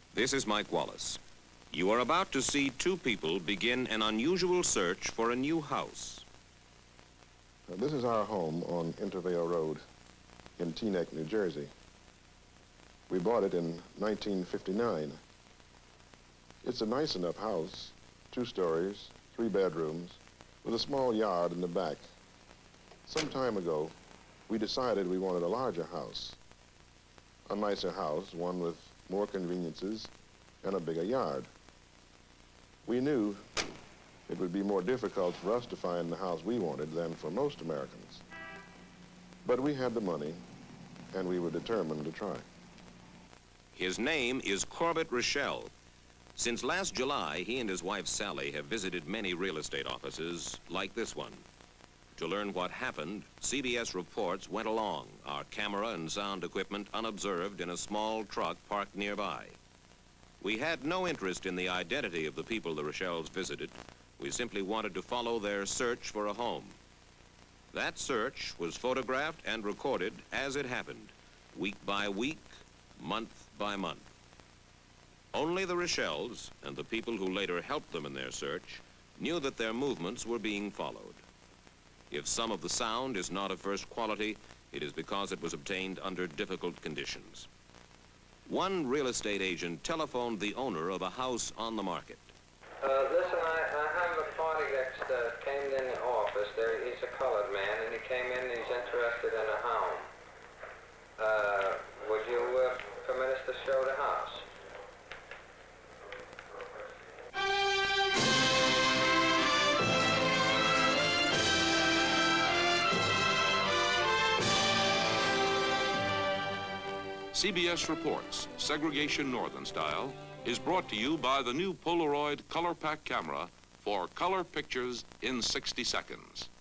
This is Mike Wallace. You are about to see two people begin an unusual search for a new house. This is our home on Intervale Road in Teaneck, New Jersey. We bought it in 1959. It's a nice enough house, 2 stories, 3 bedrooms, with a small yard in the back. Some time ago, we decided we wanted a larger house, a nicer house, one with more conveniences and a bigger yard. We knew it would be more difficult for us to find the house we wanted than for most Americans. But we had the money, and we were determined to try. His name is Corbett Rochelle. Since last July, he and his wife Sally have visited many real estate offices like this one. To learn what happened, CBS Reports went along, our camera and sound equipment unobserved in a small truck parked nearby. We had no interest in the identity of the people the Rochelles visited. We simply wanted to follow their search for a home. That search was photographed and recorded as it happened, week by week, month by month. Only the Rochelles and the people who later helped them in their search knew that their movements were being followed. If some of the sound is not of first quality, it is because it was obtained under difficult conditions. One real estate agent telephoned the owner of a house on the market. Listen, I have a party that came in the office. He's a colored man, and he came in and he's interested in a home. Would you permit us to show the house? CBS Reports, Segregation Northern Style, is brought to you by the new Polaroid Color Pack camera for color pictures in 60 seconds.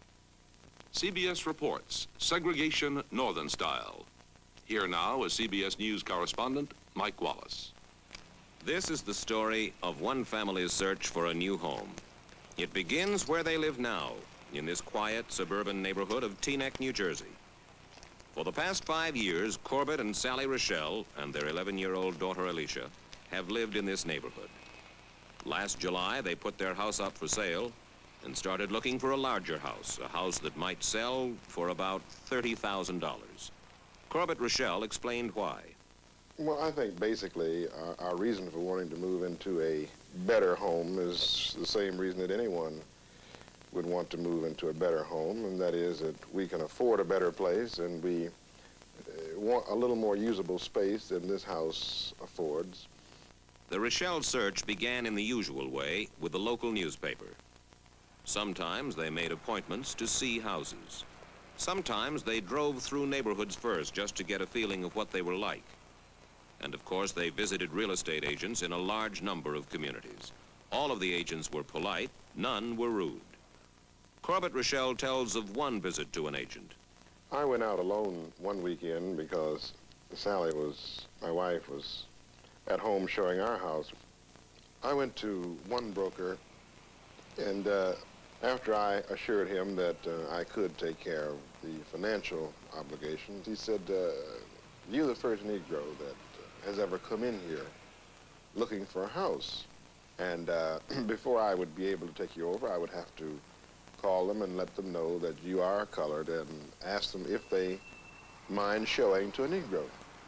CBS Reports, Segregation Northern Style. Here now is CBS News correspondent Mike Wallace. This is the story of one family's search for a new home. It begins where they live now, in this quiet suburban neighborhood of Teaneck, New Jersey. For the past 5 years, Corbett and Sally Rochelle and their 11-year-old daughter Alicia have lived in this neighborhood. Last July, they put their house up for sale and started looking for a larger house, a house that might sell for about $30,000. Corbett Rochelle explained why. Well, I think basically our reason for wanting to move into a better home is the same reason that anyone would want to move into a better home, and that is that we can afford a better place and we want a little more usable space than this house affords. The Rochelle search began in the usual way with the local newspaper. Sometimes they made appointments to see houses. Sometimes they drove through neighborhoods first just to get a feeling of what they were like. And of course, they visited real estate agents in a large number of communities. All of the agents were polite, none were rude. Corbett Rochelle tells of one visit to an agent. I went out alone one weekend because Sally my wife was at home showing our house. I went to one broker, and after I assured him that I could take care of the financial obligations, he said, you're the first Negro that has ever come in here looking for a house. And before I would be able to take you over, I would have to call them and let them know that you are colored and ask them if they mind showing to a Negro.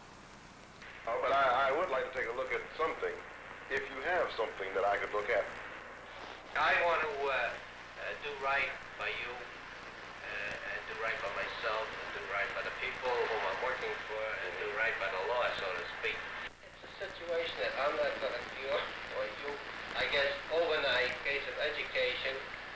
Oh, but I would like to take a look at something, if you have something that I could look at. I want to do right by you, and do right by myself, and do right by the people whom I'm working for, and do right by the law, so to speak. It's a situation that I'm not going to cure, or you. I guess overnight, case of education,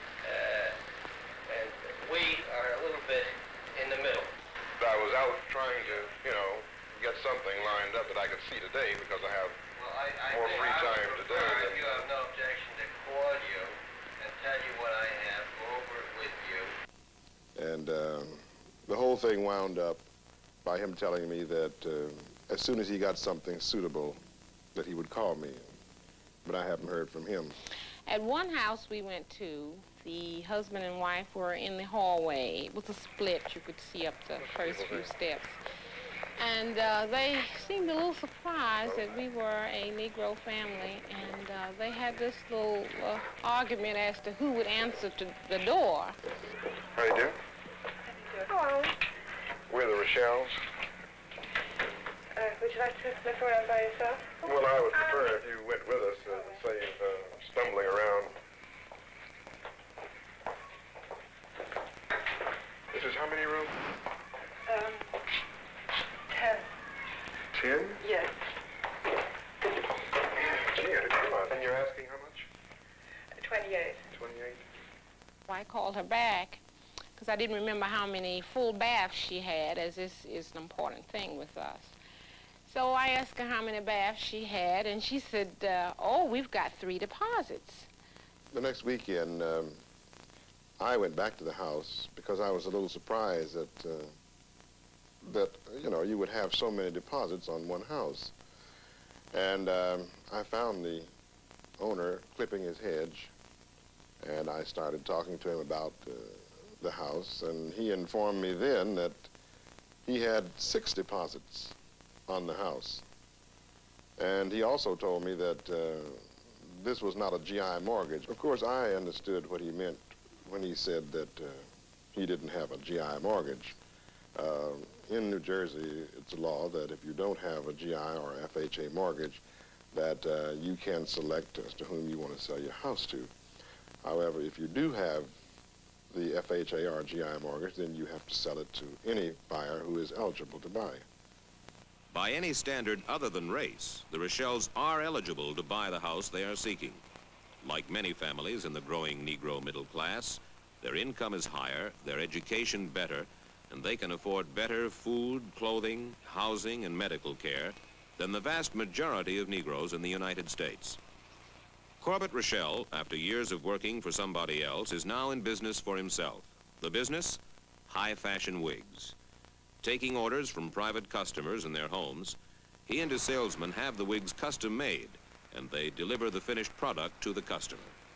and we are a little bit in the middle. I was out trying to, get something lined up that I could see today because I have more free time today. If you have no objection to call you and tell you what I have, go over it with you. And the whole thing wound up by him telling me that as soon as he got something suitable, that he would call me. But I haven't heard from him. At one house we went to, the husband and wife were in the hallway. It was a split. You could see up the first few steps. And they seemed a little surprised that we were a Negro family, and they had this little argument as to who would answer to the door. How you doing? Hello. We're the Rochelle's. Would you like to look around by yourself? Well, I would prefer if you went with us to save stumbling around. This is how many rooms? 10. 10? Yes. Gee, I didn't realize. And you're asking how much? 28. 28? I called her back because I didn't remember how many full baths she had, as this is an important thing with us. So I asked her how many baths she had, and she said, oh, we've got 3 deposits. The next weekend, I went back to the house because I was a little surprised that you know, you would have so many deposits on one house. And I found the owner clipping his hedge, and I started talking to him about the house, and he informed me then that he had 6 deposits on the house. And he also told me that this was not a GI mortgage. Of course, I understood what he meant when he said that he didn't have a GI mortgage. In New Jersey, it's a law that if you don't have a GI or FHA mortgage, that you can select as to whom you want to sell your house to. However, if you do have the FHA or GI mortgage, then you have to sell it to any buyer who is eligible to buy. By any standard other than race, the Rochelles are eligible to buy the house they are seeking. Like many families in the growing Negro middle class, their income is higher, their education better, and they can afford better food, clothing, housing, and medical care than the vast majority of Negroes in the United States. Corbett Rochelle, after years of working for somebody else, is now in business for himself. The business? High-fashion wigs. Taking orders from private customers in their homes, he and his salesmen have the wigs custom-made, and they deliver the finished product to the customer.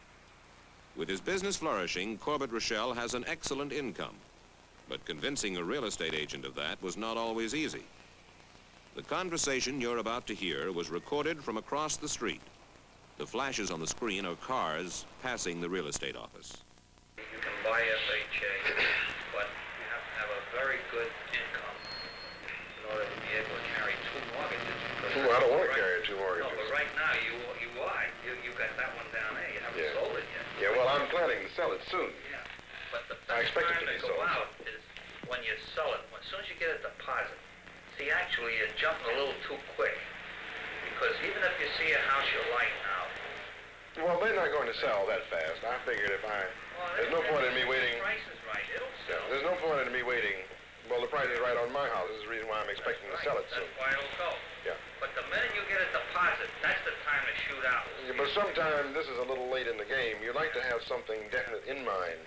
With his business flourishing, Corbett Rochelle has an excellent income, but convincing a real estate agent of that was not always easy. The conversation you're about to hear was recorded from across the street. The flashes on the screen are cars passing the real estate office. You can buy FHA, but you have to have a very good income in order to be able to carry 2 mortgages. Well, I don't want to carry 2 mortgages. No, but right now you are. You got that one down there. You haven't sold it yet. Yeah, well, I'm planning to sell it soon. Yeah, but the I best expect it time to be to go sold. out is when you sell it. As soon as you get a deposit. See, actually, you're jumping a little too quick. Because even if you see a house you like now... Well, they're not going to sell that fast. I figured if I... There's no point in me waiting... The price is right. It'll sell. There's no point in me waiting. Well, the price is right on my house. This is the reason why I'm expecting to sell it soon. That's why it'll go. Yeah. But the minute you get a deposit, that's the time to shoot out. Yeah, but sometimes this is a little late in the game. You like to have something definite in mind.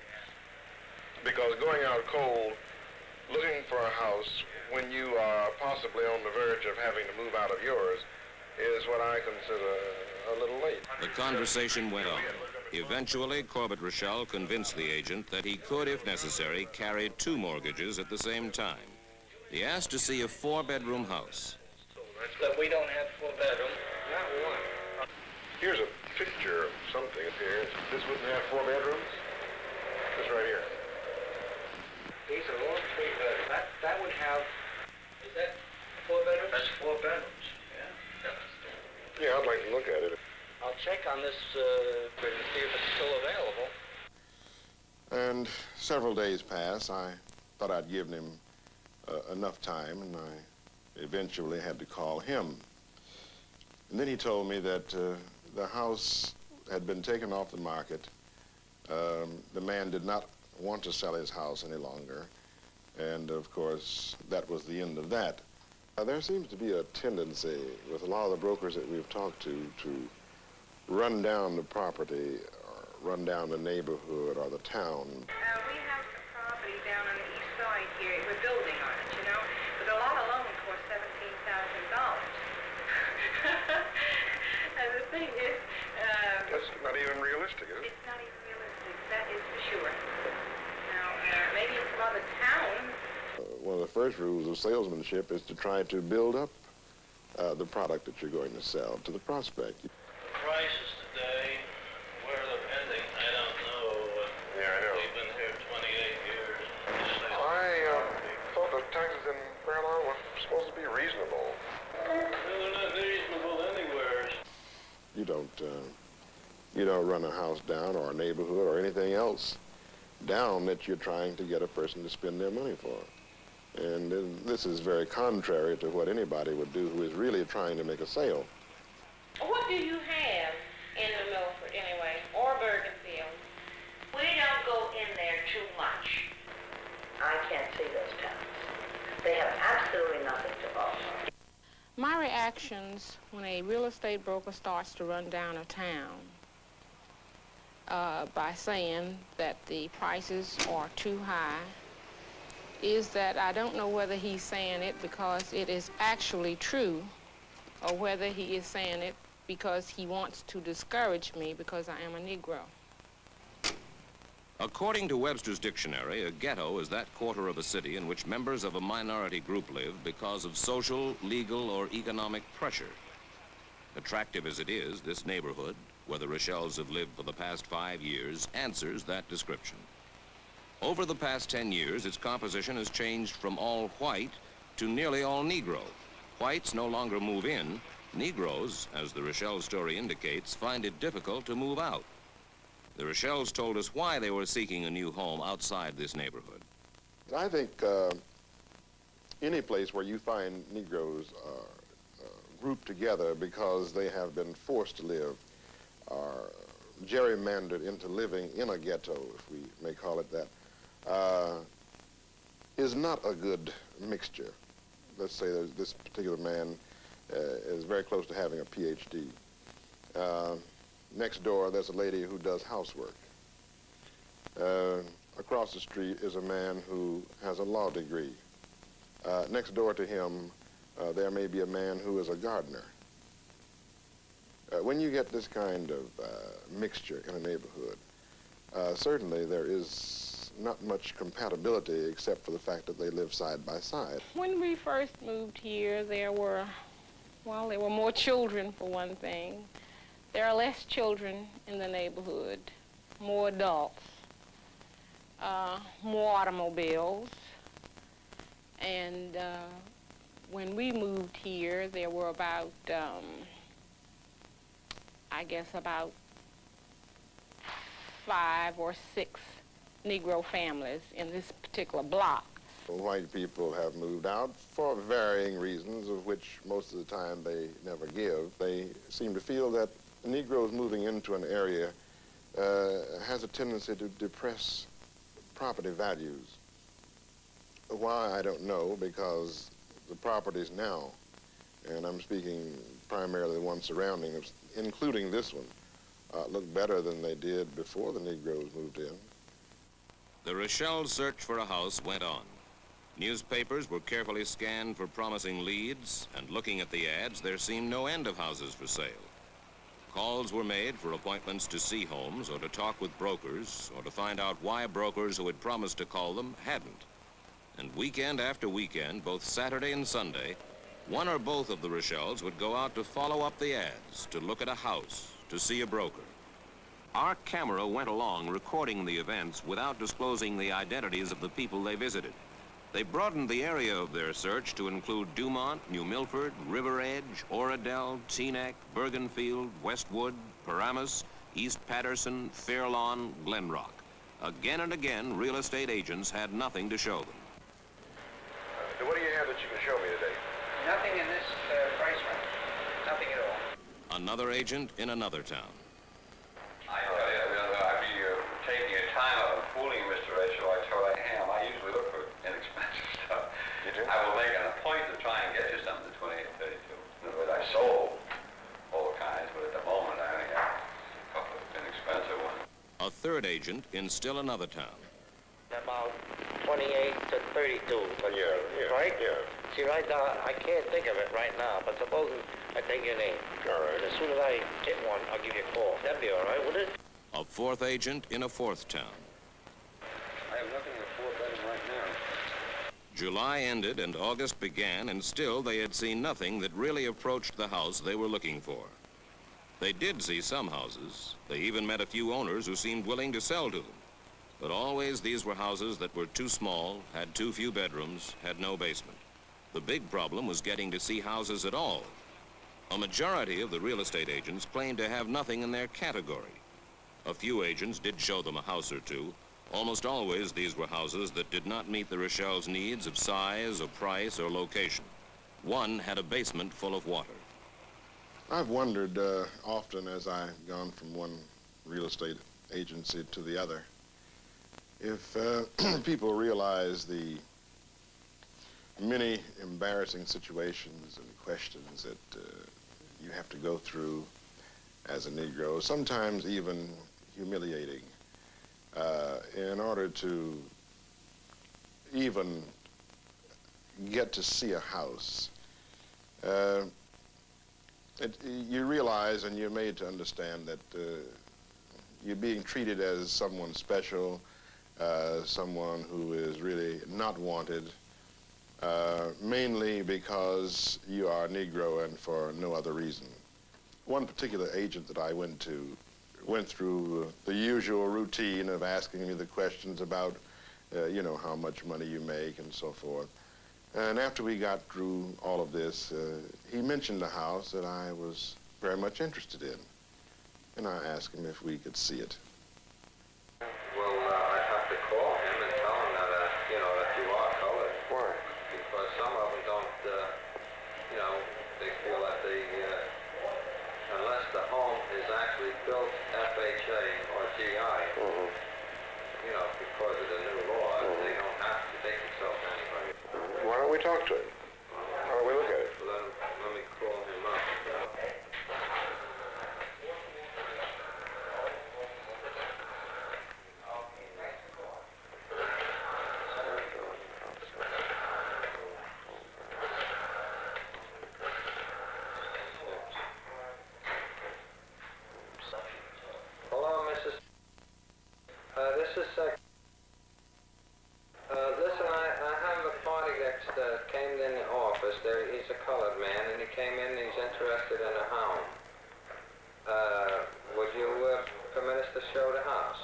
Because going out cold, looking for a house when you are possibly on the verge of having to move out of yours is what I consider a little late. The conversation went on. Eventually, Corbett Rochelle convinced the agent that he could, if necessary, carry 2 mortgages at the same time. He asked to see a 4-bedroom house. But we don't have 4 bedrooms, not one. Here's a picture of something up here. This wouldn't have 4 bedrooms? This right here. These are all 3 bedrooms. That would have... Is that 4 bedrooms? That's 4 bedrooms. Yeah. Yeah, I'd like to look at it. I'll check on this and see if it's still available. And several days passed. I thought I'd given him enough time, and I eventually had to call him. And then he told me that the house had been taken off the market. The man did not want to sell his house any longer. And, of course, that was the end of that. There seems to be a tendency with a lot of the brokers that we've talked to run down the property or run down the neighborhood or the town. We have some property down on the east side here. We're building on it, you know. But the lot alone cost $17,000. And the thing is... That's not even realistic, is it? It's not even realistic, that is for sure. Now, maybe in some other town. one of the first rules of salesmanship is to try to build up the product that you're going to sell to the prospect. The prices today, where they're ending, I don't know. Yeah, I know. We've been here 28 years. I thought the taxes in Maryland were supposed to be reasonable. They're not reasonable anywhere. You don't run a house down or a neighborhood or anything else down that you're trying to get a person to spend their money for. And this is very contrary to what anybody would do who is really trying to make a sale. What do you have in the Milford anyway, or Bergenfield? We don't go in there too much. I can't see those towns. They have absolutely nothing to offer. My reactions when a real estate broker starts to run down a town by saying that the prices are too high is that I don't know whether he's saying it because it is actually true or whether he is saying it because he wants to discourage me because I am a Negro. According to Webster's dictionary, a ghetto is that quarter of a city in which members of a minority group live because of social, legal, or economic pressure. Attractive as it is, this neighborhood, where the Rochells have lived for the past 5 years, answers that description. Over the past 10 years, its composition has changed from all white to nearly all Negro. Whites no longer move in. Negroes, as the Rochelle story indicates, find it difficult to move out. The Rochells told us why they were seeking a new home outside this neighborhood. I think any place where you find Negroes grouped together because they have been forced to live or gerrymandered into living in a ghetto, if we may call it that, is not a good mixture. Let's say that this particular man is very close to having a PhD. Next door, there's a lady who does housework. Across the street is a man who has a law degree. Next door to him, there may be a man who is a gardener. When you get this kind of mixture in a neighborhood, certainly there is not much compatibility except for the fact that they live side by side. When we first moved here, there were more children, for one thing. There are less children in the neighborhood, more adults, more automobiles. And when we moved here, there were about, I guess about 5 or 6 Negro families in this particular block. White people have moved out for varying reasons, of which most of the time they never give. They seem to feel that Negroes moving into an area has a tendency to depress property values. Why, I don't know, because the properties now, and I'm speaking primarily the ones surrounding us, including this one, look better than they did before the Negroes moved in. The Rochelle search for a house went on. Newspapers were carefully scanned for promising leads, and looking at the ads, there seemed no end of houses for sale. Calls were made for appointments to see homes or to talk with brokers or to find out why brokers who had promised to call them hadn't. And weekend after weekend, both Saturday and Sunday, one or both of the Rochelles would go out to follow up the ads, to look at a house, to see a broker. Our camera went along recording the events without disclosing the identities of the people they visited. They broadened the area of their search to include Dumont, New Milford, River Edge, Oradell, Teaneck, Bergenfield, Westwood, Paramus, East Patterson, Fairlawn, Glenrock. Again and again, real estate agents had nothing to show them. What do you have that you can show me today? Nothing in this price range. Nothing at all. Another agent in another town. I tell you, I'd be taking your time out of fooling Mr. Rachel. I told I am. I usually look for inexpensive stuff. You do? I will make an appointment to try and get you something to 2832. In other words, I sold all kinds, but at the moment I only have a couple of inexpensive ones. A third agent in still another town. About 28 to 32. Yeah, Right? Yeah. See, right now, I can't think of it right now, but supposing I take your name. All right. And as soon as I get one, I'll give you a call. That'd be all right, would it? A fourth agent in a fourth town. I have nothing in the 4-bedroom right now. July ended and August began, and still they had seen nothing that really approached the house they were looking for. They did see some houses. They even met a few owners who seemed willing to sell to them. But always these were houses that were too small, had too few bedrooms, had no basement. The big problem was getting to see houses at all. A majority of the real estate agents claimed to have nothing in their category. A few agents did show them a house or two. Almost always these were houses that did not meet the Rochelle's needs of size, of price, or location. One had a basement full of water. I've wondered often as I've gone from one real estate agency to the other, if people realize the many embarrassing situations and questions that you have to go through as a Negro, sometimes even humiliating, in order to even get to see a house. You realize and you're made to understand that you're being treated as someone special, someone who is really not wanted, mainly because you are a Negro and for no other reason. One particular agent that I went through the usual routine of asking me the questions about, you know, how much money you make and so forth. And after we got through all of this, he mentioned a house that I was very much interested in. And I asked him if we could see it. Well, I'd have to call him and tell him that, you know, that you are colored. Why? Because some of them don't, you know, they feel that they, unless the home is actually built FHA or GI, you know, because of the new law, they don't have to take themselves anybody. Why don't we talk to him? How do we look at it? Well, let me call him up. Hello, Mrs. This is listen, I have a party that came in the office. He's a colored man, and he came in and he's interested in a home. Would you permit us to show the house?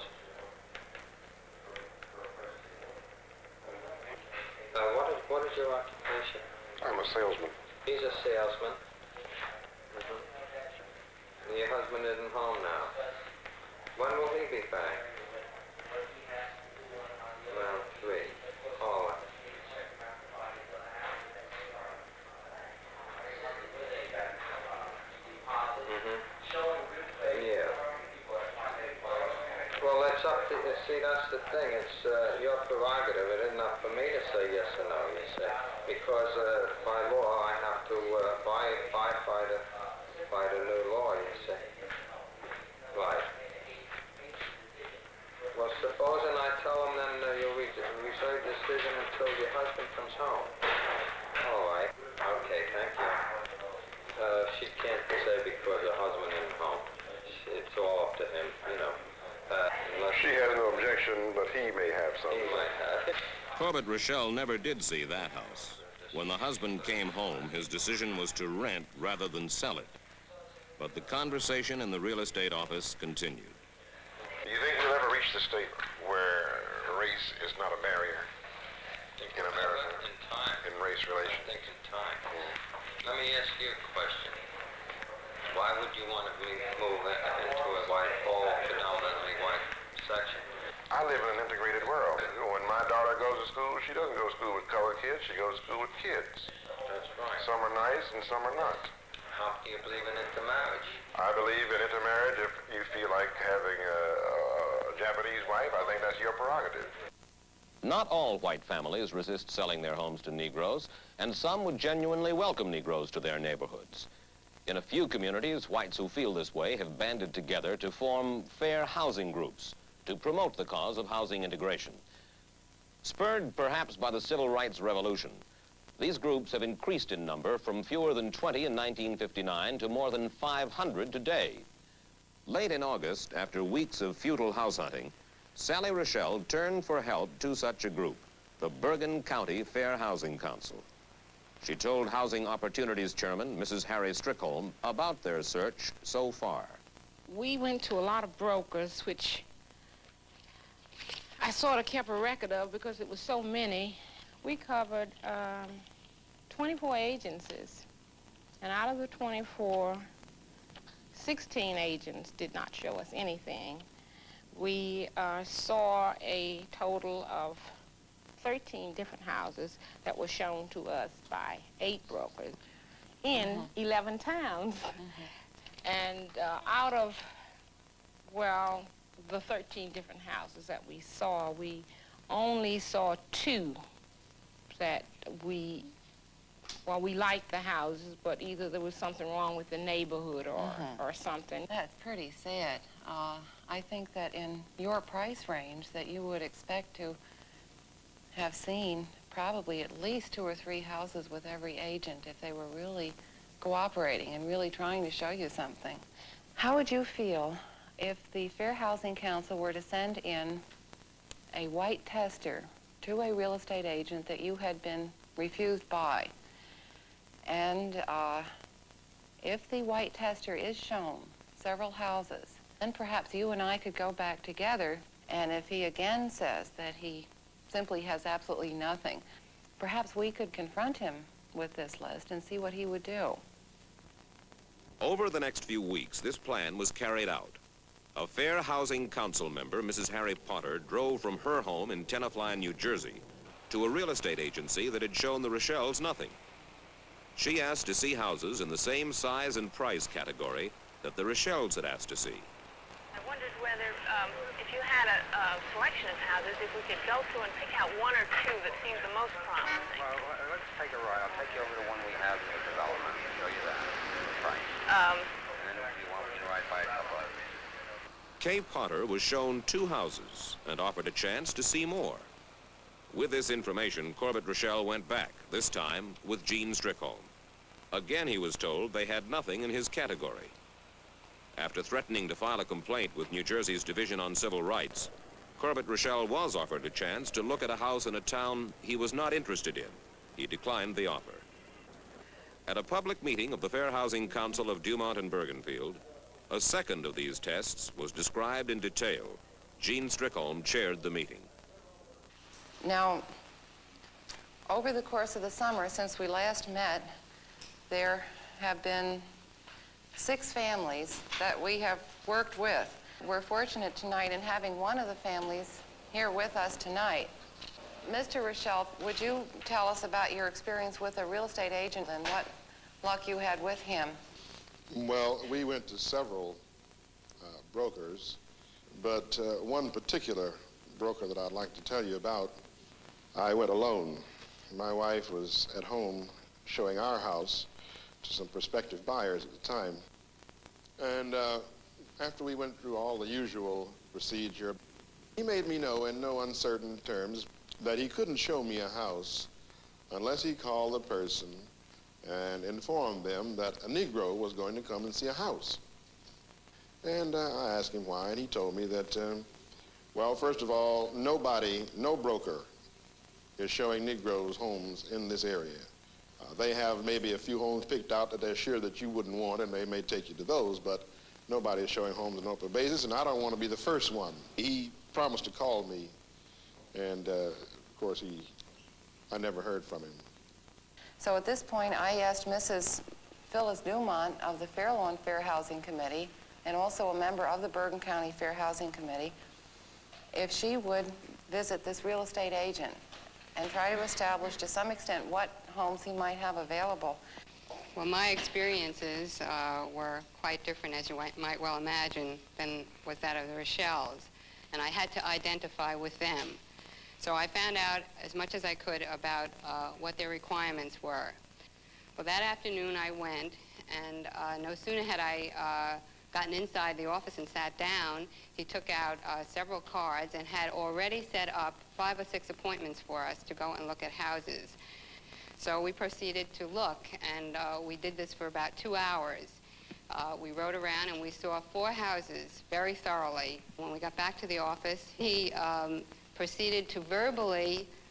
What is your occupation? I'm a salesman. He's a salesman. Your husband isn't home now. When will he be back? Around 3. Call him. Yeah. Well, that's up to, see, that's the thing. It's your prerogative. It isn't up for me to say yes or no, you see. Because by law, I have to abide by the new law, you see. Right. Well, supposing I tell them then you'll reserve decision until your husband comes home. All right. Okay, thank you. She can't say because her husband isn't home. It's all up to him, you know. She has no objection, but he may have some. He might have it. Corbett Rochelle never did see that house. When the husband came home, his decision was to rent rather than sell it. But the conversation in the real estate office continued. Do you think we'll ever reach the state where race is not a barrier in America? In time. In race relations? I think in time. Let me ask you a question. Why would you want to move into a white, all predominantly white section? I live in an integrated world. When my daughter goes to school, she doesn't go to school with colored kids, she goes to school with kids. That's right. Some are nice and some are not. How do you believe in intermarriage? I believe in intermarriage. If you feel like having a Japanese wife, I think that's your prerogative. Not all white families resist selling their homes to Negroes, and some would genuinely welcome Negroes to their neighborhoods. In a few communities, whites who feel this way have banded together to form fair housing groups to promote the cause of housing integration. Spurred perhaps by the Civil Rights Revolution, these groups have increased in number from fewer than 20 in 1959 to more than 500 today. Late in August, after weeks of futile house hunting, Sally Rochelle turned for help to such a group. the Bergen County Fair Housing Council. She told Housing Opportunities Chairman, Mrs. Harry Strickholm, about their search so far. We went to a lot of brokers, which I sort of kept a record of because it was so many. We covered 24 agencies, and out of the 24, 16 agents did not show us anything. We saw a total of 13 different houses that were shown to us by 8 brokers in 11 towns. And out of, well, the 13 different houses that we saw, we only saw 2 that we liked the houses, but either there was something wrong with the neighborhood or something. That's pretty sad. I think that in your price range that you would expect to have seen probably at least 2 or 3 houses with every agent if they were really cooperating and really trying to show you something. How would you feel if the Fair Housing Council were to send in a white tester to a real estate agent that you had been refused by? And if the white tester is shown several houses, then perhaps you and I could go back together, and if he again says that he simply has absolutely nothing, perhaps we could confront him with this list and see what he would do. Over the next few weeks, this plan was carried out. A Fair Housing Council member, Mrs. Harry Potter, drove from her home in Tenafly, New Jersey, to a real estate agency that had shown the Rochelle's nothing. She asked to see houses in the same size and price category that the Rochelle's had asked to see. I wondered whether, if you had a selection of houses, if we could go through and pick out 1 or 2 that seemed the most promising. Well, let's take a ride. I'll take you over to one we have in the development and show you that. Right. And then if you want, we can ride by a couple of them. Kay Potter was shown 2 houses and offered a chance to see more. With this information, Corbett Rochelle went back, this time with Gene Strickholm. Again, he was told they had nothing in his category. After threatening to file a complaint with New Jersey's Division on Civil Rights, Corbett Rochelle was offered a chance to look at a house in a town he was not interested in. He declined the offer. At a public meeting of the Fair Housing Council of Dumont and Bergenfield, a second of these tests was described in detail. Gene Strickholm chaired the meeting. Now, over the course of the summer, since we last met, there have been 6 families that we have worked with. We're fortunate tonight in having one of the families here with us tonight. Mr. Rochelle, would you tell us about your experience with a real estate agent and what luck you had with him? Well, we went to several brokers, but one particular broker that I'd like to tell you about, I went alone. My wife was at home showing our house to some prospective buyers at the time. And after we went through all the usual procedure, he made me know in no uncertain terms that he couldn't show me a house unless he called the person and informed them that a Negro was going to come and see a house. And I asked him why, and he told me that, well, first of all, no broker is showing Negroes homes in this area. They have maybe a few homes picked out that they're sure that you wouldn't want, and they may take you to those, but nobody is showing homes on an open basis, and I don't want to be the first one. He promised to call me, and of course, I never heard from him. So at this point, I asked Mrs. Phyllis Dumont of the Fair Lawn Fair Housing Committee, and also a member of the Bergen County Fair Housing Committee, if she would visit this real estate agent and try to establish to some extent what homes he might have available. Well, my experiences were quite different, as you might well imagine, than was that of the Rochelles, and I had to identify with them. So I found out as much as I could about what their requirements were. Well, that afternoon I went, and no sooner had I gotten inside the office and sat down, he took out several cards and had already set up 5 or 6 appointments for us to go and look at houses. So we proceeded to look, and we did this for about 2 hours. We rode around and we saw 4 houses very thoroughly. When we got back to the office, he proceeded to verbally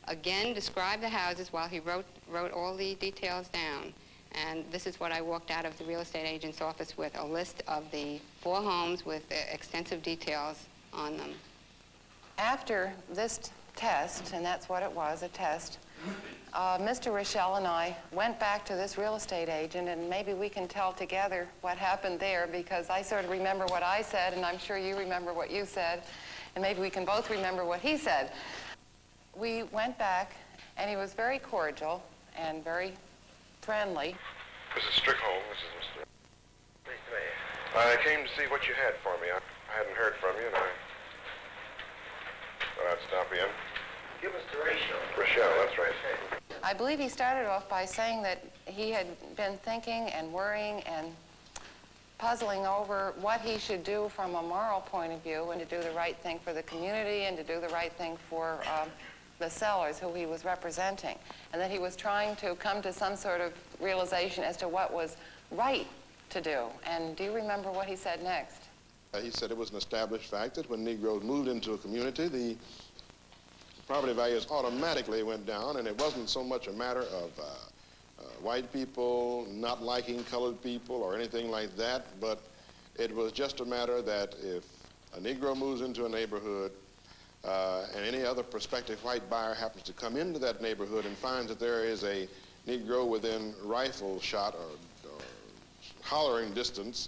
again described the houses while he wrote all the details down. And this is what I walked out of the real estate agent's office with, a list of the 4 homes with extensive details on them. After this test, and that's what it was, a test, Mr. Rochelle and I went back to this real estate agent, and maybe we can tell together what happened there, because I sort of remember what I said, and I'm sure you remember what you said, and maybe we can both remember what he said. We went back, and he was very cordial and very friendly. Mrs. Strickholm, this is Mr. Pleased to meet you. I came to see what you had for me. I hadn't heard from you, and I thought I'd stop in. Give us the ratio. Rochelle, that's right. I believe he started off by saying that he had been thinking and worrying and puzzling over what he should do from a moral point of view, and to do the right thing for the community and to do the right thing for the sellers who he was representing, and that he was trying to come to some sort of realization as to what was right to do. And do you remember what he said next? He said it was an established fact that when Negroes moved into a community, the property values automatically went down, and it wasn't so much a matter of white people not liking colored people or anything like that, but it was just a matter that if a Negro moves into a neighborhood and any other prospective white buyer happens to come into that neighborhood and finds that there is a Negro within rifle shot or hollering distance,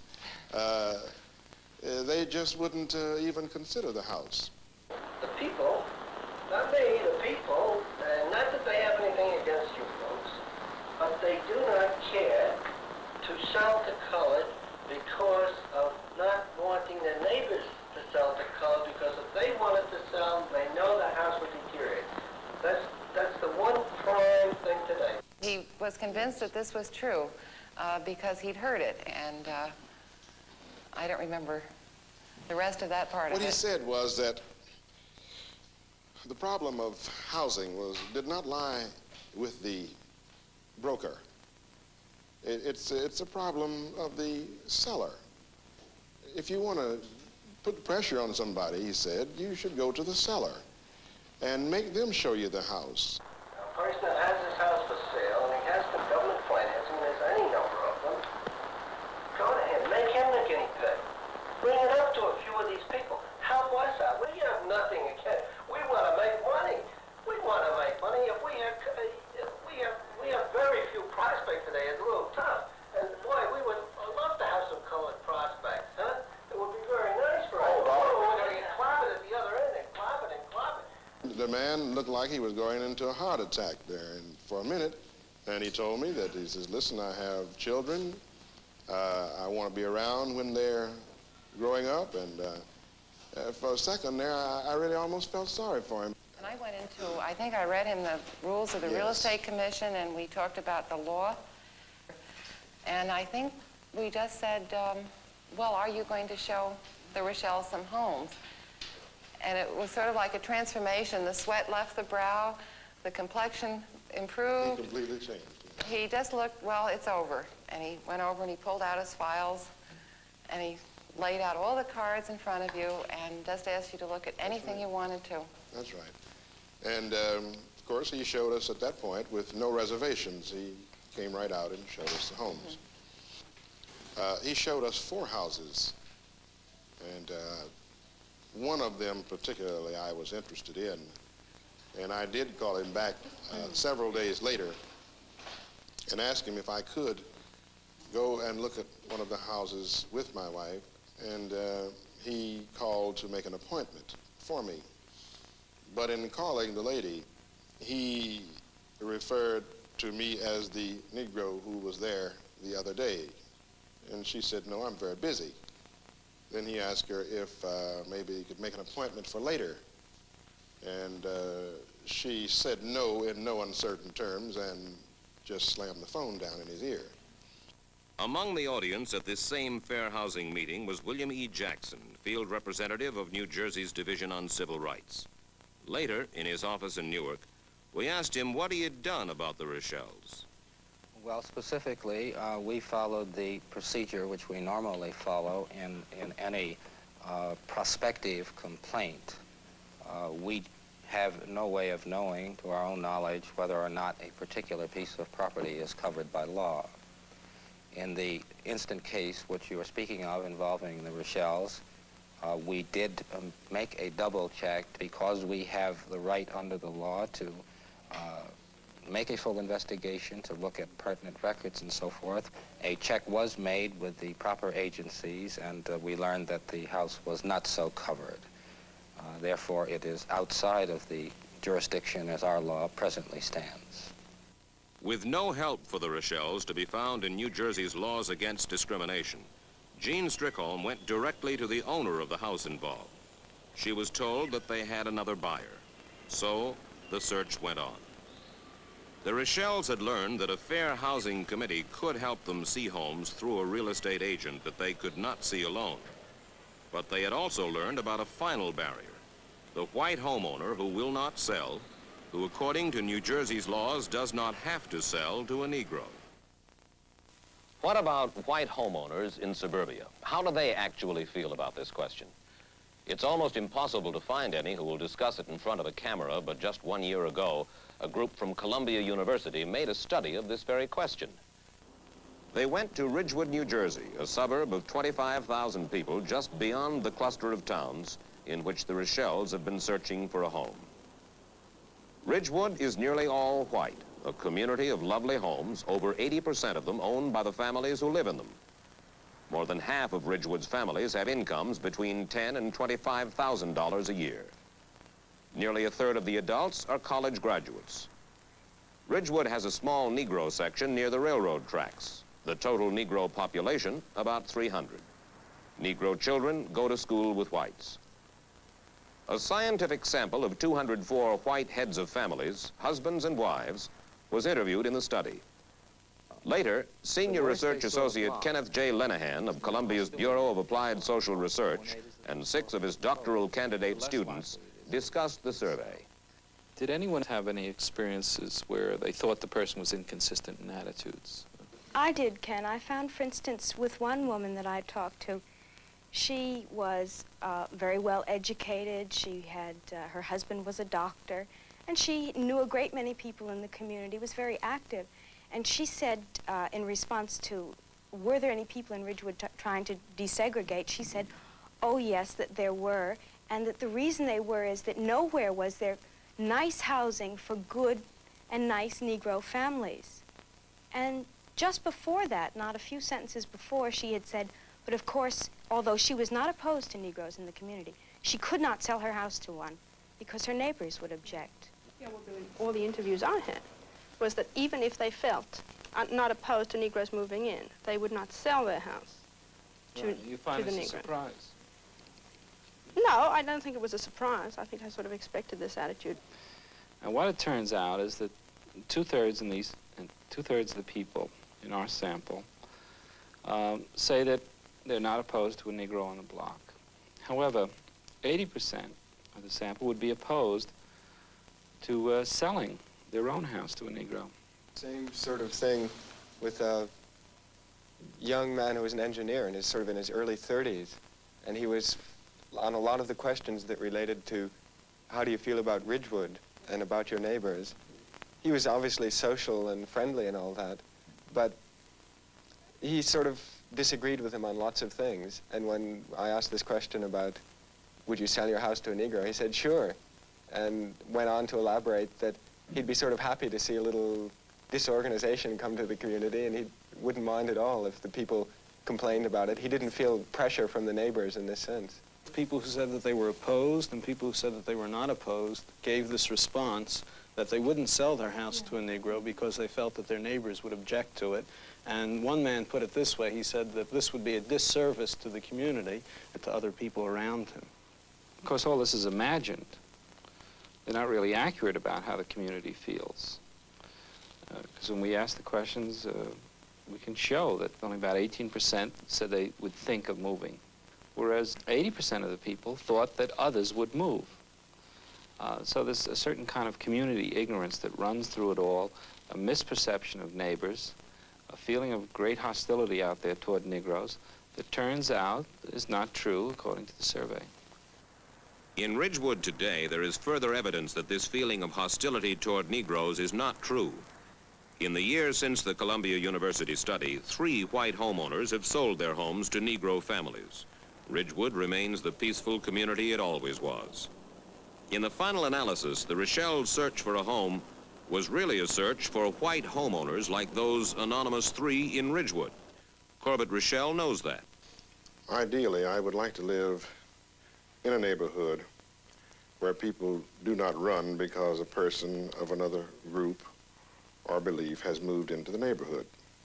they just wouldn't even consider the house. The people, not me, the people, not that they have anything against you folks, but they do not care to sell to colored because of not wanting their neighbors to sell to colored, because if they wanted to sell, they know the house would deteriorate. That's the one prime thing today. He was convinced that this was true because he'd heard it, and I don't remember the rest of that part of it. What he said was that the problem of housing did not lie with the broker. It's a problem of the seller. If you want to put pressure on somebody, he said, you should go to the seller and make them show you the house. A person that has his house for sale and he has the government financing, there's any number of them, go to him, make him the guinea pig. Bring it up to a few of these people. Help us out. We have nothing against. We want to make money. We want to make money. If we have very few prospects today, it's a little tough. And boy, we would love to have some colored prospects, huh? It would be very nice for us. Oh, we're going to get clobbered at the other end and clobbered and clobbered. The man looked like he was going into a heart attack there for a minute, and he told me that, he says, listen, I have children. I want to be around when they're growing up, and for a second there, I really almost felt sorry for him. And I went into, I think I read him the rules of the Real Estate Commission, and we talked about the law. And I think we just said, well, are you going to show the Rochelle some homes? And it was sort of like a transformation. The sweat left the brow, the complexion improved. He completely changed. He just looked, well, it's over. And he went over and he pulled out his files, and he laid out all the cards in front of you and just asked you to look at anything you wanted to. That's right. And, of course, he showed us at that point with no reservations. He came right out and showed us the homes. He showed us 4 houses, and one of them particularly I was interested in, and I did call him back several days later and ask him if I could go and look at one of the houses with my wife, and he called to make an appointment for me. But in calling the lady, he referred to me as the Negro who was there the other day, and she said, no, I'm very busy. Then he asked her if maybe he could make an appointment for later, and she said no in no uncertain terms and just slammed the phone down in his ear. Among the audience at this same fair housing meeting was William E. Jackson, field representative of New Jersey's Division on Civil Rights. Later, in his office in Newark, we asked him what he had done about the Rochelles. Well, specifically, we followed the procedure which we normally follow in any prospective complaint. We have no way of knowing, to our own knowledge, whether or not a particular piece of property is covered by law. In the instant case which you are speaking of involving the Rochelles, we did make a double check because we have the right under the law to make a full investigation, to look at pertinent records and so forth. A check was made with the proper agencies, and we learned that the house was not so covered. Therefore, it is outside of the jurisdiction as our law presently stands. With no help for the Rochelles to be found in New Jersey's laws against discrimination, Jean Strickholm went directly to the owner of the house involved. She was told that they had another buyer, so the search went on. The Rochelles had learned that a fair housing committee could help them see homes through a real estate agent that they could not see alone. But they had also learned about a final barrier, the white homeowner who will not sell, who according to New Jersey's laws does not have to sell to a Negro. What about white homeowners in suburbia? How do they actually feel about this question? It's almost impossible to find any who will discuss it in front of a camera, but just 1 year ago, a group from Columbia University made a study of this very question. They went to Ridgewood, New Jersey, a suburb of 25,000 people just beyond the cluster of towns in which the Rochelles have been searching for a home. Ridgewood is nearly all white, a community of lovely homes, over 80% of them owned by the families who live in them. More than half of Ridgewood's families have incomes between $10,000 and $25,000 a year. Nearly a third of the adults are college graduates. Ridgewood has a small Negro section near the railroad tracks. The total Negro population, about 300. Negro children go to school with whites. A scientific sample of 204 white heads of families, husbands and wives, was interviewed in the study. Later, Senior Research Associate Kenneth J. Lenahan of Columbia's Bureau of Applied Social Research and 6 of his doctoral candidate students discussed the survey. Did anyone have any experiences where they thought the person was inconsistent in attitudes? I did, Ken. I found, for instance, with one woman that I talked to, she was very well educated. She had, her husband was a doctor, and she knew a great many people in the community, was very active. And she said, in response to, were there any people in Ridgewood trying to desegregate, she said, oh yes, that there were, and that the reason they were is that nowhere was there nice housing for good and nice Negro families. And just before that, not a few sentences before, she had said, but of course, although she was not opposed to Negroes in the community, she could not sell her house to one because her neighbors would object. Yeah, well, all the interviews I had was that even if they felt not opposed to Negroes moving in, they would not sell their house to the Negro. You find this a surprise? No, I don't think it was a surprise. I think I sort of expected this attitude. And what it turns out is that two-thirds of the people in our sample say that they're not opposed to a Negro on the block. However, 80% of the sample would be opposed to selling their own house to a Negro. Same sort of thing with a young man who was an engineer and is sort of in his early 30s, and he was on a lot of the questions that related to how do you feel about Ridgewood and about your neighbors. He was obviously social and friendly and all that, but he sort of disagreed with him on lots of things. And when I asked this question about would you sell your house to a Negro, he said sure, and went on to elaborate that he'd be sort of happy to see a little disorganization come to the community, and he wouldn't mind at all if the people complained about it. He didn't feel pressure from the neighbors in this sense. People who said that they were opposed and people who said that they were not opposed gave this response that they wouldn't sell their house to a Negro because they felt that their neighbors would object to it. And one man put it this way, he said that this would be a disservice to the community and to other people around him. Of course, all this is imagined. They're not really accurate about how the community feels. Because when we ask the questions, we can show that only about 18% said they would think of moving, whereas 80% of the people thought that others would move. So there's a certain kind of community ignorance that runs through it all, a misperception of neighbors, a feeling of great hostility out there toward Negroes that turns out is not true according to the survey. In Ridgewood today, there is further evidence that this feeling of hostility toward Negroes is not true. In the years since the Columbia University study, 3 white homeowners have sold their homes to Negro families. Ridgewood remains the peaceful community it always was. In the final analysis, the Rochelle's search for a home was really a search for white homeowners like those anonymous 3 in Ridgewood. Corbett Rochelle knows that. Ideally, I would like to live in a neighborhood where people do not run because a person of another group or belief has moved into the neighborhood.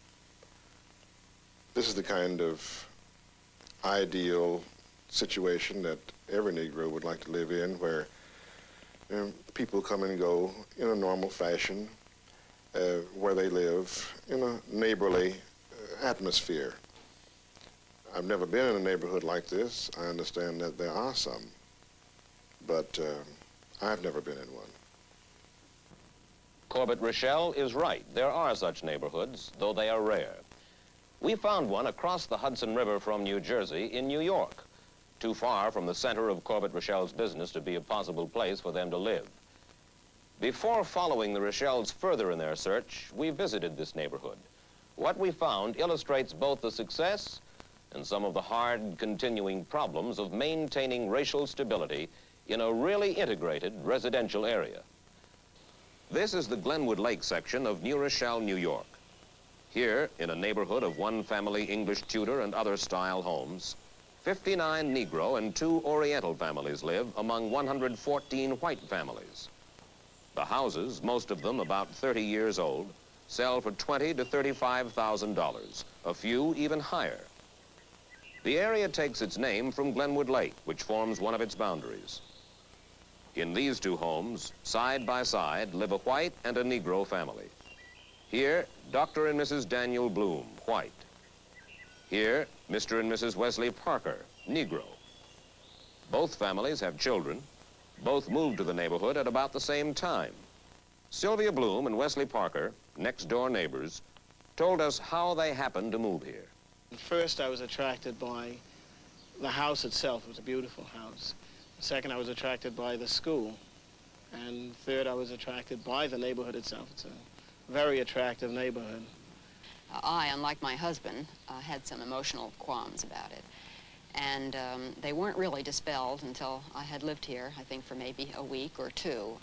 This is the kind of ideal situation that every Negro would like to live in, where people come and go in a normal fashion, where they live in a neighborly atmosphere. I've never been in a neighborhood like this. I understand that there are some, but I've never been in one. Corbett Rochelle is right. There are such neighborhoods, though they are rare. We found one across the Hudson River from New Jersey in New York, too far from the center of Corbett Rochelle's business to be a possible place for them to live. Before following the Rochelles further in their search, we visited this neighborhood. What we found illustrates both the success and some of the hard, continuing problems of maintaining racial stability in a really integrated residential area. This is the Glenwood Lake section of New Rochelle, New York. Here, in a neighborhood of one-family English Tudor and other style homes, 59 Negro and 2 Oriental families live among 114 white families. The houses, most of them about 30 years old, sell for $20,000 to $35,000, a few even higher. The area takes its name from Glenwood Lake, which forms one of its boundaries. In these 2 homes, side by side, live a white and a Negro family. Here, Dr. and Mrs. Daniel Bloom, white. Here, Mr. and Mrs. Wesley Parker, Negro. Both families have children. Both moved to the neighborhood at about the same time. Sylvia Bloom and Wesley Parker, next-door neighbors, told us how they happened to move here. First, I was attracted by the house itself. It was a beautiful house. Second, I was attracted by the school. And third, I was attracted by the neighborhood itself. It's a very attractive neighborhood. I, unlike my husband, had some emotional qualms about it. And they weren't really dispelled until I had lived here, I think for maybe a week or 2.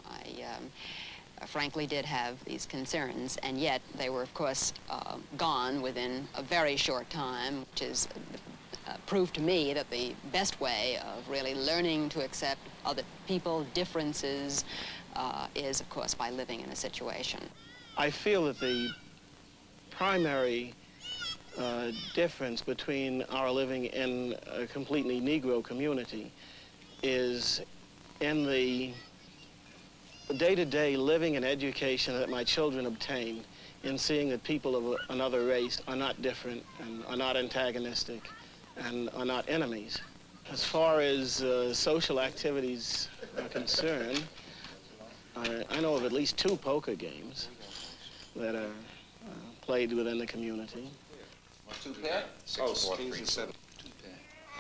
I frankly did have these concerns, and yet they were, of course, gone within a very short time, which is proved to me that the best way of really learning to accept other people, differences, is, of course, by living in a situation. I feel that the primary difference between our living in a completely Negro community is in the day-to-day living and education that my children obtain, in seeing that people of another race are not different and are not antagonistic and are not enemies. As far as social activities are concerned, I know of at least 2 poker games that are played within the community. 2 pair? 6, kings, and 7. 2 pair.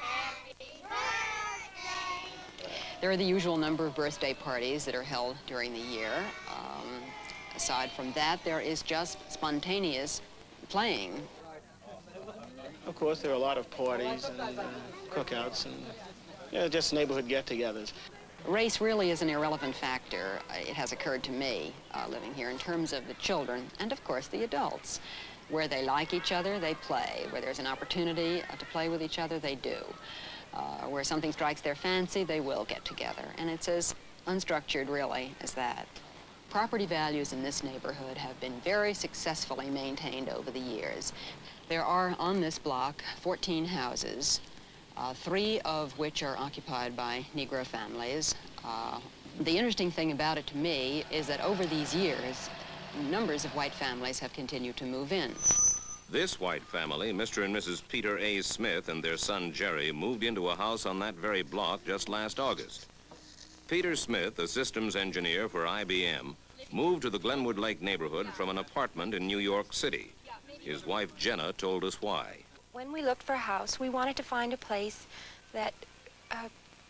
There are the usual number of birthday parties that are held during the year. Aside from that, there is just spontaneous playing. Of course, there are a lot of parties and cookouts and just neighborhood get-togethers. Race really is an irrelevant factor. It has occurred to me living here in terms of the children and, of course, the adults. Where they like each other, they play. Where there's an opportunity to play with each other, they do. Where something strikes their fancy, they will get together. And it's as unstructured, really, as that. Property values in this neighborhood have been very successfully maintained over the years. There are, on this block, 14 houses, 3 of which are occupied by Negro families. The interesting thing about it to me is that over these years, numbers of white families have continued to move in. This white family, Mr. and Mrs. Peter A. Smith and their son Jerry, moved into a house on that very block just last August. Peter Smith, a systems engineer for IBM, moved to the Glenwood Lake neighborhood from an apartment in New York City. His wife Jenna told us why. When we looked for a house, we wanted to find a place that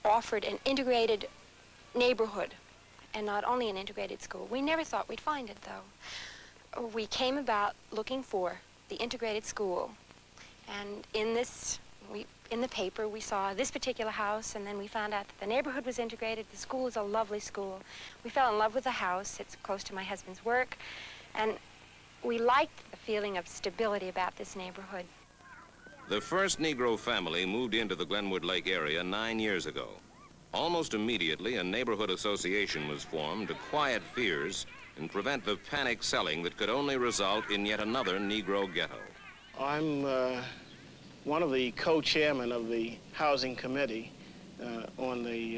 offered an integrated neighborhood, and not only an integrated school. We never thought we'd find it, though. We came about looking for the integrated school, and in the paper we saw this particular house, and then we found out that the neighborhood was integrated. The school is a lovely school. We fell in love with the house. It's close to my husband's work, and we liked the feeling of stability about this neighborhood. The first Negro family moved into the Glenwood Lake area 9 years ago. Almost immediately, a neighborhood association was formed to quiet fears and prevent the panic selling that could only result in yet another Negro ghetto. I'm one of the co-chairmen of the Housing Committee on the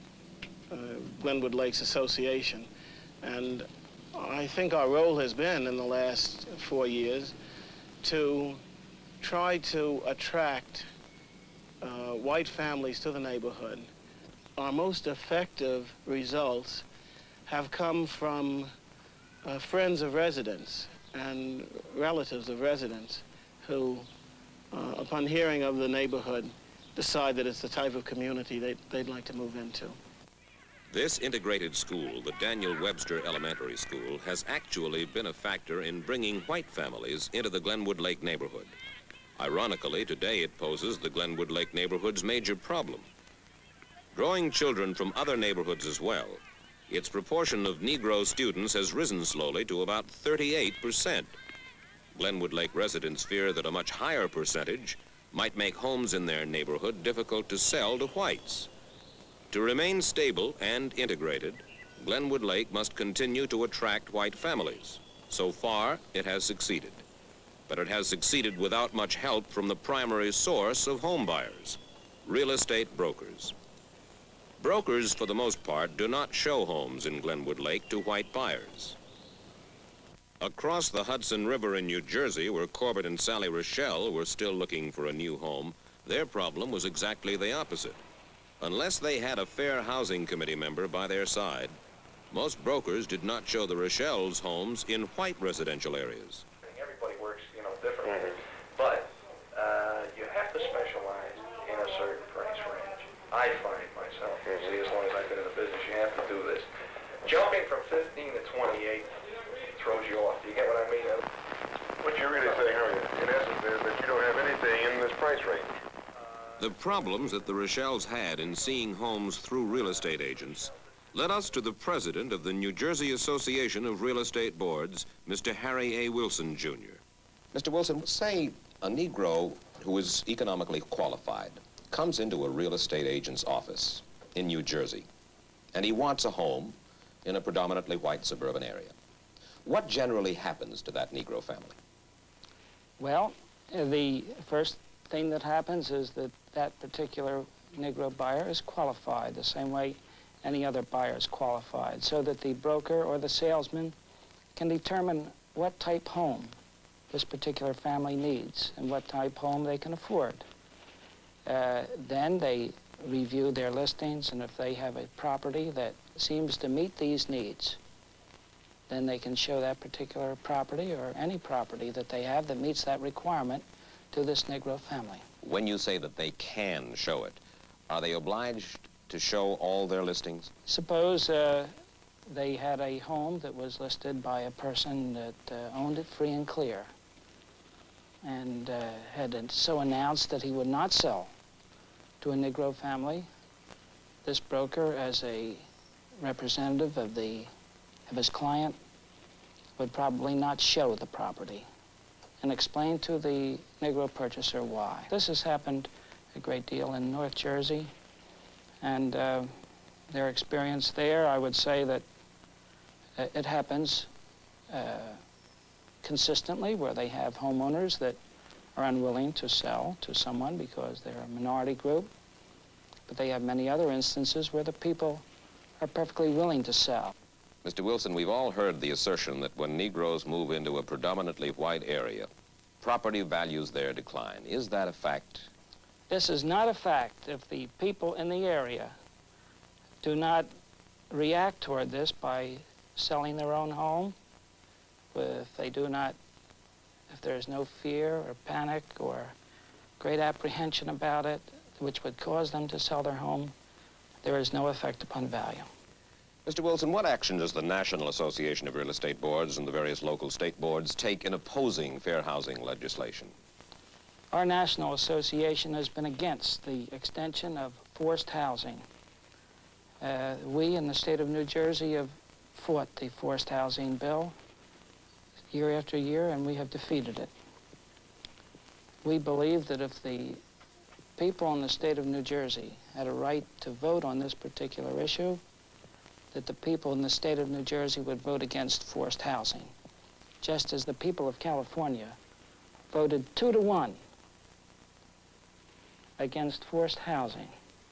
Glenwood Lakes Association, and I think our role has been in the last 4 years to try to attract white families to the neighborhood. Our most effective results have come from friends of residents and relatives of residents who, upon hearing of the neighborhood, decide that it's the type of community they'd like to move into. This integrated school, the Daniel Webster Elementary School, has actually been a factor in bringing white families into the Glenwood Lake neighborhood. Ironically, today it poses the Glenwood Lake neighborhood's major problem. Drawing children from other neighborhoods as well, its proportion of Negro students has risen slowly to about 38%. Glenwood Lake residents fear that a much higher percentage might make homes in their neighborhood difficult to sell to whites. To remain stable and integrated, Glenwood Lake must continue to attract white families. So far, it has succeeded. But it has succeeded without much help from the primary source of home buyers, real estate brokers. Brokers, for the most part, do not show homes in Glenwood Lake to white buyers. Across the Hudson River in New Jersey, where Corbett and Sally Rochelle were still looking for a new home, their problem was exactly the opposite. Unless they had a fair housing committee member by their side, most brokers did not show the Rochelles homes in white residential areas. Everybody works, differently, but you have to specialize in a certain price range. I find myself, see, as long as I've been in the business, you have to do this. Jumping from 15 to 28 throws you off. Do you get what I mean? What you're really saying, Harriet, in essence, is that you don't have anything in this price range. The problems that the Rochelles had in seeing homes through real estate agents led us to the president of the New Jersey Association of Real Estate Boards, Mr. Harry A. Wilson, Jr. Mr. Wilson, say a Negro who is economically qualified comes into a real estate agent's office in New Jersey, and he wants a home in a predominantly white suburban area. What generally happens to that Negro family? Well, the first thing that happens is that that particular Negro buyer is qualified the same way any other buyer is qualified, so that the broker or the salesman can determine what type home this particular family needs and what type home they can afford. Then they review their listings, and if they have a property that seems to meet these needs, then they can show that particular property or any property that they have that meets that requirement to this Negro family. When you say that they can show it, are they obliged to show all their listings? Suppose they had a home that was listed by a person that owned it free and clear, and had so announced that he would not sell to a Negro family. This broker, as a representative of his client, would probably not show the property and explain to the Negro purchaser why. This has happened a great deal in North Jersey, and their experience there, I would say that it happens consistently, where they have homeowners that are unwilling to sell to someone because they're a minority group. But they have many other instances where the people are perfectly willing to sell. Mr. Wilson, we've all heard the assertion that when Negroes move into a predominantly white area, property values there decline. Is that a fact? This is not a fact. If the people in the area do not react toward this by selling their own home, if there's no fear or panic or great apprehension about it, which would cause them to sell their home, there is no effect upon value. Mr. Wilson, what action does the National Association of Real Estate Boards and the various local state boards take in opposing fair housing legislation? Our National Association has been against the extension of forced housing. We in the state of New Jersey have fought the forced housing bill year after year, and we have defeated it. We believe that if the people in the state of New Jersey had a right to vote on this particular issue, that the people in the state of New Jersey would vote against forced housing, just as the people of California voted 2-1 against forced housing.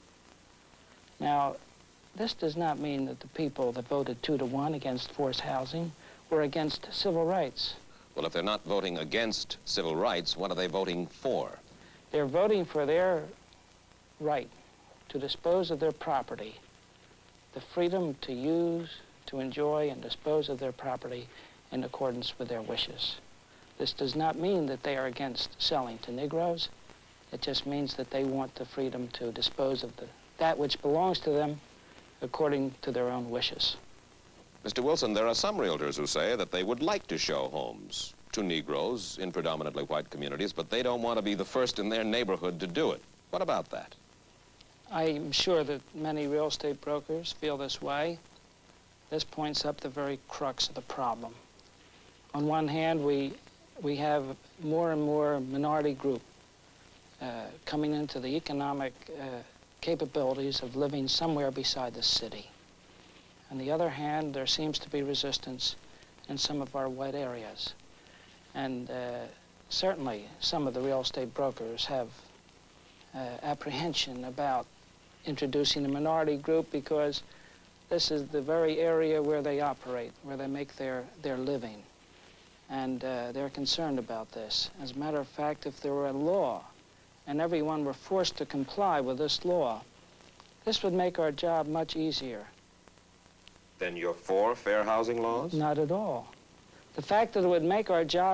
Now, this does not mean that the people that voted 2-1 against forced housing were against civil rights. Well, if they're not voting against civil rights, what are they voting for? They're voting for their right to dispose of their property, the freedom to use, to enjoy, and dispose of their property in accordance with their wishes. This does not mean that they are against selling to Negroes. It just means that they want the freedom to dispose of that which belongs to them according to their own wishes. Mr. Wilson, there are some realtors who say that they would like to show homes to Negroes in predominantly white communities, but they don't want to be the first in their neighborhood to do it. What about that? I'm sure that many real estate brokers feel this way. This points up the very crux of the problem. On one hand, we have more and more minority group coming into the economic capabilities of living somewhere beside the city. On the other hand, there seems to be resistance in some of our white areas. And certainly some of the real estate brokers have apprehension about introducing a minority group because this is the very area where they operate, where they make their living. And they're concerned about this. As a matter of fact, if there were a law and everyone were forced to comply with this law, this would make our job much easier. Then you're for fair housing laws? Not at all. The fact that it would make our job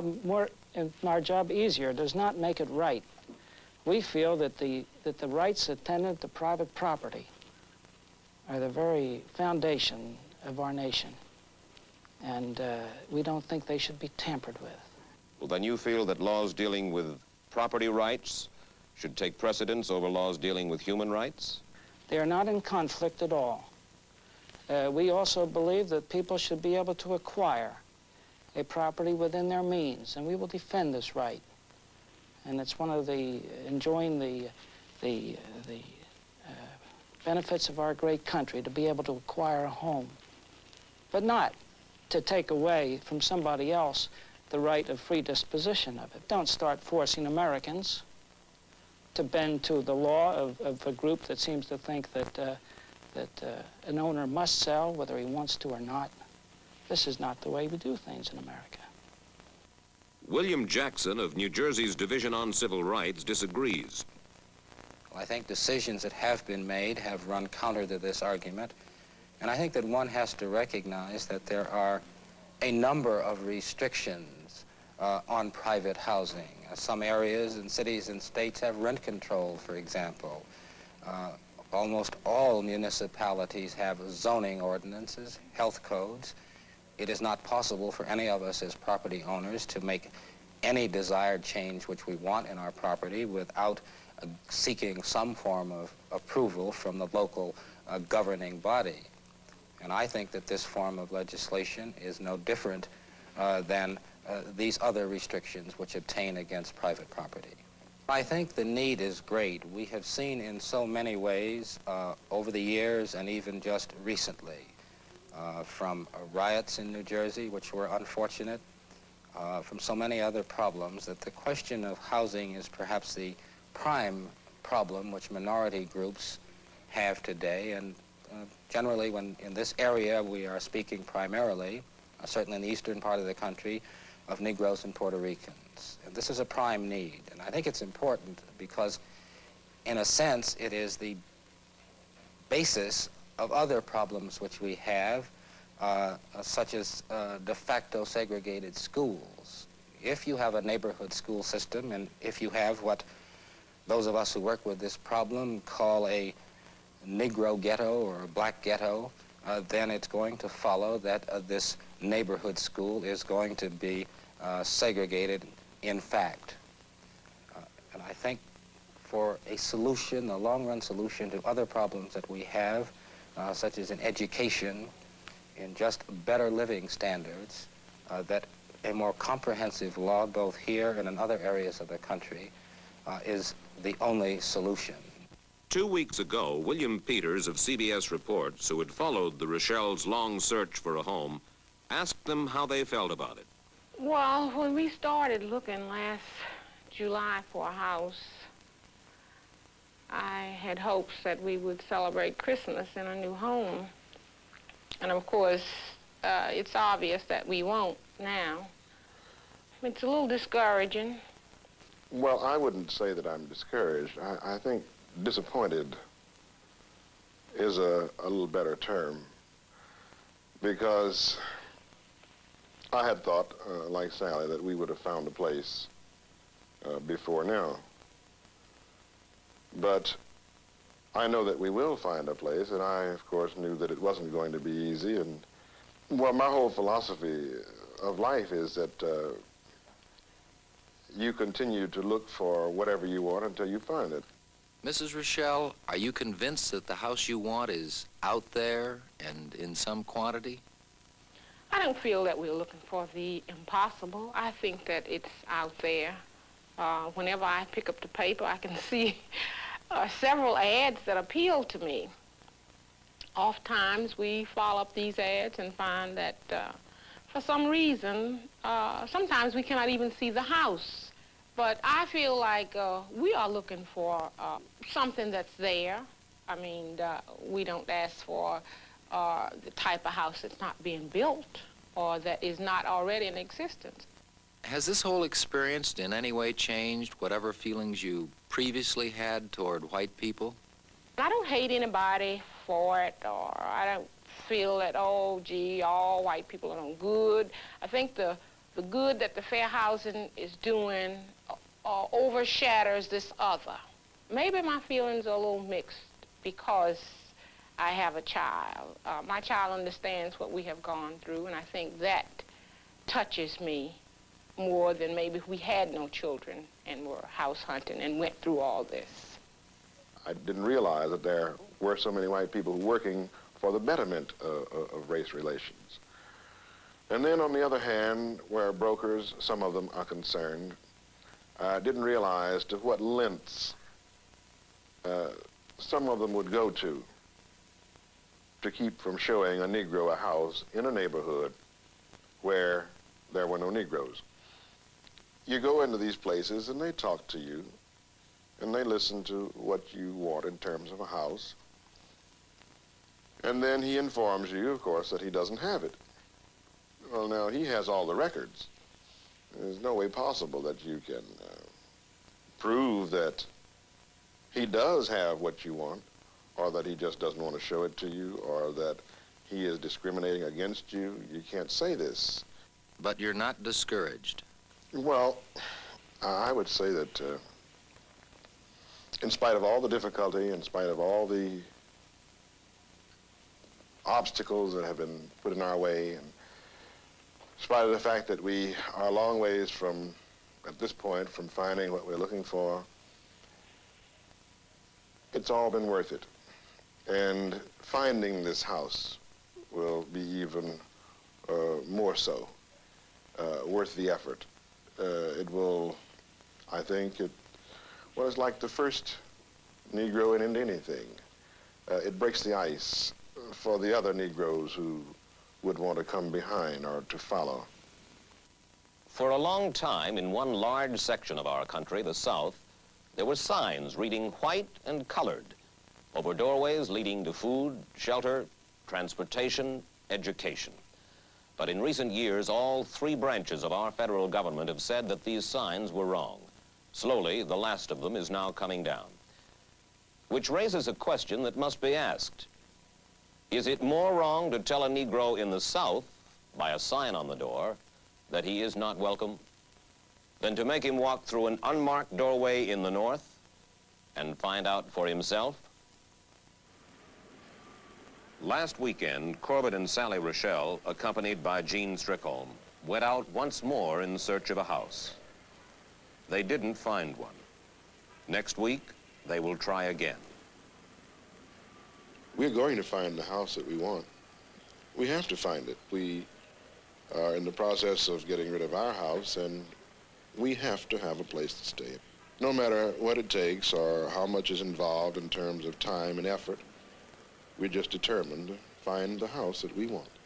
easier does not make it right. We feel that the rights attendant to private property are the very foundation of our nation. And we don't think they should be tampered with. Well, then you feel that laws dealing with property rights should take precedence over laws dealing with human rights? They are not in conflict at all. We also believe that people should be able to acquire a property within their means, and we will defend this right. And it's one of the, enjoying the benefits of our great country to be able to acquire a home, but not to take away from somebody else the right of free disposition of it. Don't start forcing Americans to bend to the law of a group that seems to think that an owner must sell whether he wants to or not. This is not the way we do things in America. William Jackson of New Jersey's Division on Civil Rights disagrees. Well, I think decisions that have been made have run counter to this argument. And I think that one has to recognize that there are a number of restrictions on private housing. Some areas and cities and states have rent control, for example. Almost all municipalities have zoning ordinances, health codes. It is not possible for any of us as property owners to make any desired change which we want in our property without seeking some form of approval from the local governing body. And I think that this form of legislation is no different than these other restrictions which obtain against private property. I think the need is great. We have seen in so many ways over the years and even just recently, from riots in New Jersey, which were unfortunate, from so many other problems, that the question of housing is perhaps the prime problem which minority groups have today. And generally, when in this area, we are speaking primarily, certainly in the eastern part of the country, of Negroes and Puerto Ricans. And this is a prime need. And I think it's important because, in a sense, it is the basis of other problems which we have, such as de facto segregated schools. If you have a neighborhood school system, and if you have what those of us who work with this problem call a Negro ghetto or a black ghetto, then it's going to follow that this neighborhood school is going to be segregated in fact. And I think for a solution, a long-run solution to other problems that we have, such as in education, in just better living standards, that a more comprehensive law, both here and in other areas of the country, is the only solution. 2 weeks ago, William Peters of CBS Reports, who had followed the Rochelle's long search for a home, asked them how they felt about it. Well, when we started looking last July for a house, I had hopes that we would celebrate Christmas in a new home. And of course, it's obvious that we won't now. It's a little discouraging. Well, I wouldn't say that I'm discouraged. I think disappointed is a little better term, because I had thought, like Sally, that we would have found a place before now. But I know that we will find a place, and I, of course, knew that it wasn't going to be easy. And, well, my whole philosophy of life is that you continue to look for whatever you want until you find it. Mrs. Rochelle, are you convinced that the house you want is out there and in some quantity? I don't feel that we're looking for the impossible. I think that it's out there. Whenever I pick up the paper, I can see several ads that appeal to me. Oftentimes, we follow up these ads and find that for some reason, sometimes we cannot even see the house. But I feel like we are looking for something that's there. I mean, we don't ask for the type of house that's not being built or that is not already in existence. Has this whole experience in any way changed whatever feelings you previously had toward white people? I don't hate anybody for it, or I don't feel that, oh, gee, all white people are no good. I think the good that the fair housing is doing overshadows this other. Maybe my feelings are a little mixed because I have a child. My child understands what we have gone through, and I think that touches me more than maybe if we had no children and were house hunting and went through all this. I didn't realize that there were so many white people working for the betterment of race relations. And then, on the other hand, where brokers, some of them, are concerned, I didn't realize to what lengths some of them would go to keep from showing a Negro a house in a neighborhood where there were no Negroes. You go into these places and they talk to you and they listen to what you want in terms of a house. And then he informs you, of course, that he doesn't have it. Well, now, he has all the records. There's no way possible that you can prove that he does have what you want, or that he just doesn't want to show it to you, or that he is discriminating against you. You can't say this. But you're not discouraged? Well, I would say that in spite of all the difficulty, in spite of all the obstacles that have been put in our way, and in spite of the fact that we are a long ways from, at this point, from finding what we're looking for, it's all been worth it. And finding this house will be even more so worth the effort. It will, I think, well, it's like the first Negro in anything. It breaks the ice for the other Negroes who would want to come behind or to follow. For a long time, in one large section of our country, the South, there were signs reading white and colored over doorways leading to food, shelter, transportation, education. But in recent years, all three branches of our federal government have said that these signs were wrong. Slowly, the last of them is now coming down. Which raises a question that must be asked. Is it more wrong to tell a Negro in the South, by a sign on the door, that he is not welcome, than to make him walk through an unmarked doorway in the North and find out for himself? Last weekend, Corbett and Sally Rochelle, accompanied by Jean Strickholm, went out once more in search of a house. They didn't find one. Next week, they will try again. We're going to find the house that we want. We have to find it. We are in the process of getting rid of our house, and we have to have a place to stay. No matter what it takes or how much is involved in terms of time and effort, we're just determined to find the house that we want.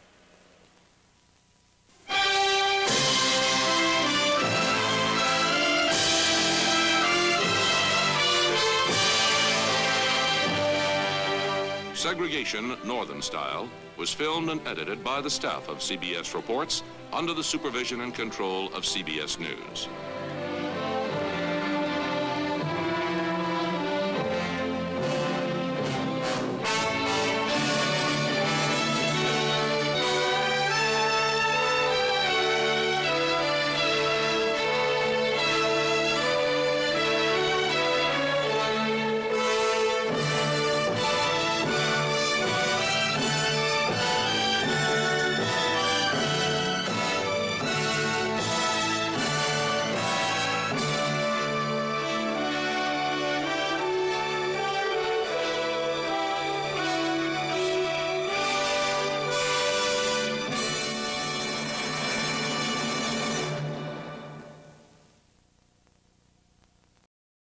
Segregation, Northern Style, was filmed and edited by the staff of CBS Reports under the supervision and control of CBS News.